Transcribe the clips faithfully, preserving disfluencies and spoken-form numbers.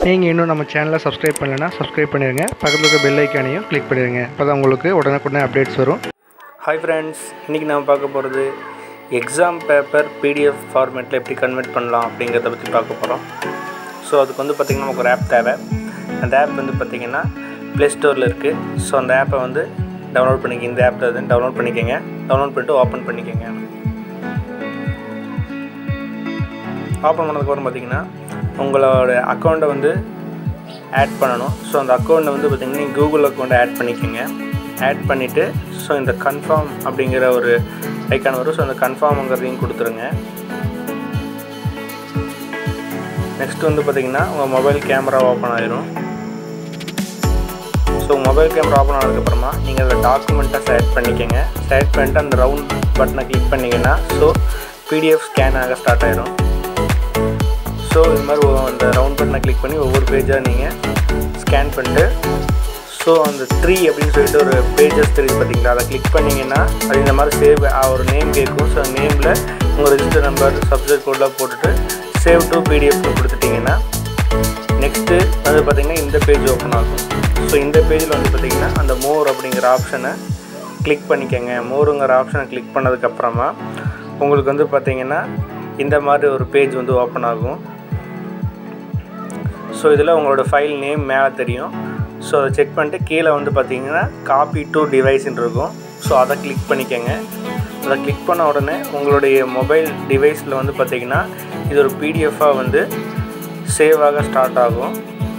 நீங்கள் இன்னும் நம்ம சேனலை சப்ஸ்கிரைப் பண்ணலைன்னா சப்ஸ்கிரைப் பண்ணிடுங்க. பக்கத்தில் இருக்க பெல் ஐக்கானையும் கிளிக் பண்ணிடுங்க. அப்போ தான் உங்களுக்கு உடனுக்குடனே அப்டேட்ஸ் வரும். ஹாய் ஃப்ரெண்ட்ஸ், இன்றைக்கி நம்ம பார்க்க போகிறது எக்ஸாம் பேப்பர் பிடிஎஃப் ஃபார்மேட்டில் எப்படி கன்வெர்ட் பண்ணலாம் அப்படிங்கிறத பற்றி பார்க்க போகிறோம். ஸோ அதுக்கு வந்து பார்த்திங்கன்னா நமக்கு ஒரு ஆப் தேவை. அந்த ஆப் வந்து பார்த்திங்கன்னா ப்ளே ஸ்டோரில் இருக்குது. ஸோ அந்த ஆப்பை வந்து டவுன்லோட் பண்ணிக்க இந்த ஆப்பில் வந்து டவுன்லோட் பண்ணிக்கோங்க. டவுன்லோட் பண்ணிட்டு ஓப்பன் பண்ணிக்கோங்க. ஓப்பன் பண்ணதுக்கப்புறம் பார்த்திங்கன்னா உங்களோட அக்கௌண்ட்டை வந்து ஆட் பண்ணணும். ஸோ அந்த அக்கௌண்ட்டை வந்து பார்த்திங்கன்னா நீங்கள் கூகுள் அக்கௌண்ட்டை ஆட் பண்ணிக்கோங்க. ஆட் பண்ணிவிட்டு ஸோ இந்த கன்ஃபார்ம் அப்படிங்கிற ஒரு ஐக்கான் வரும். ஸோ அந்த கன்ஃபார்ம்ங்கிறதையும் கொடுத்துருங்க. நெக்ஸ்ட் வந்து பார்த்திங்கன்னா உங்கள் மொபைல் கேமரா ஓப்பன் ஆகிரும். ஸோ மொபைல் கேமரா ஓப்பன் ஆனதுக்கப்புறமா நீங்கள் அதில் டாக்குமெண்ட்டை செலக்ட் பண்ணிக்கோங்க. செலக்ட் பண்ணிட்டு அந்த ரவுண்ட் பட்டனை கிளிக் பண்ணிங்கன்னா ஸோ பிடிஎஃப் ஸ்கேன் ஆக ஸ்டார்ட் ஆகிரும். ஸோ இது மாதிரி அந்த ரவுண்ட் பட்டனை கிளிக் பண்ணி ஒவ்வொரு பேஜாக நீங்கள் ஸ்கேன் பண்ணிட்டு ஸோ அந்த த்ரீ அப்படின்னு சொல்லிட்டு ஒரு பேஜஸ் தெரியுது பார்த்தீங்களா, அதை கிளிக் பண்ணிங்கன்னா அது இந்த மாதிரி சேவ் ஒரு நேம் கேட்கும். ஸோ நேமில் உங்கள் ரெஜிஸ்டர் நம்பர் சப்ஜெக்ட் கோடெலாம் போட்டுட்டு சேவ் டு பிடிஎஃப்னு கொடுத்துட்டிங்கன்னா நெக்ஸ்ட்டு வந்து பார்த்திங்கன்னா இந்த பேஜ் ஓப்பன் ஆகும். ஸோ இந்த பேஜில் வந்து பார்த்திங்கன்னா அந்த மோர் அப்படிங்கிற ஆப்ஷனை கிளிக் பண்ணிக்கோங்க. மோருங்கிற ஆப்ஷனை கிளிக் பண்ணதுக்கப்புறமா உங்களுக்கு வந்து பார்த்திங்கன்னா இந்த மாதிரி ஒரு பேஜ் வந்து ஓப்பன் ஆகும். ஸோ இதில் உங்களோட ஃபைல் நேம் மேலே தெரியும். ஸோ அதை செக் பண்ணிட்டு கீழே வந்து பார்த்திங்கன்னா காப்பி டு டிவைஸ்ன்னு இருக்கும். ஸோ அதை கிளிக் பண்ணிக்கோங்க. அதை கிளிக் பண்ண உடனே உங்களுடைய மொபைல் டிவைஸில் வந்து பார்த்திங்கன்னா இது ஒரு பிடிஎஃபாக வந்து சேவ் ஆக ஸ்டார்ட் ஆகும்.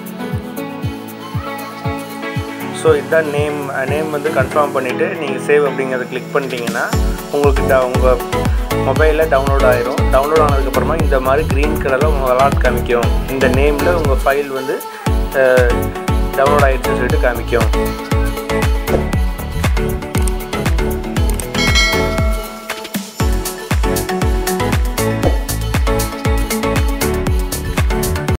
ஸோ இதுதான் நேம் நேம் வந்து கன்ஃபார்ம் பண்ணிவிட்டு நீங்கள் சேவ் அப்படிங்கிறத கிளிக் பண்ணிட்டீங்கன்னா உங்களுக்கு உங்கள் மொபைலில் டவுன்லோட் ஆகிரும். டவுன்லோட் ஆனதுக்கப்புறமா இந்த மாதிரி க்ரீன் கலரில் உங்கள் அலாட் காமிக்கும். இந்த நேமில் உங்கள் ஃபைல் வந்து டவுன்லோட் ஆகிடுச்சுன்னு சொல்லிட்டு காமிக்கும்.